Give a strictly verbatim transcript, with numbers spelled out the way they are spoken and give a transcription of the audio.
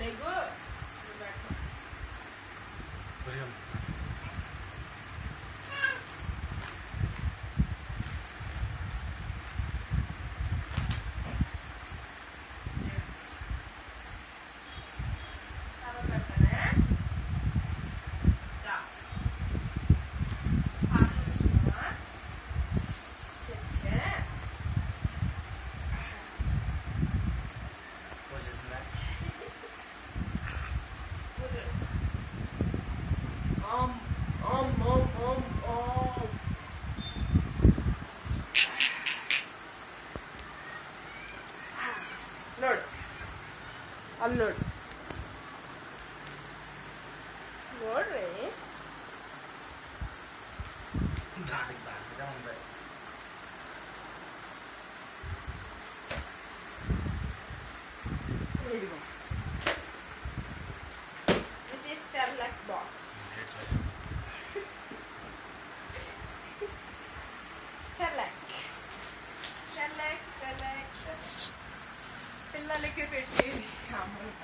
అల్లుడు నోడ్రే దానికి దానిగా ఉంది. ఇదిగో this is Cerelac box. Cerelac Cerelac Cerelac పిల్లలకి పెట్టేది అమ్మ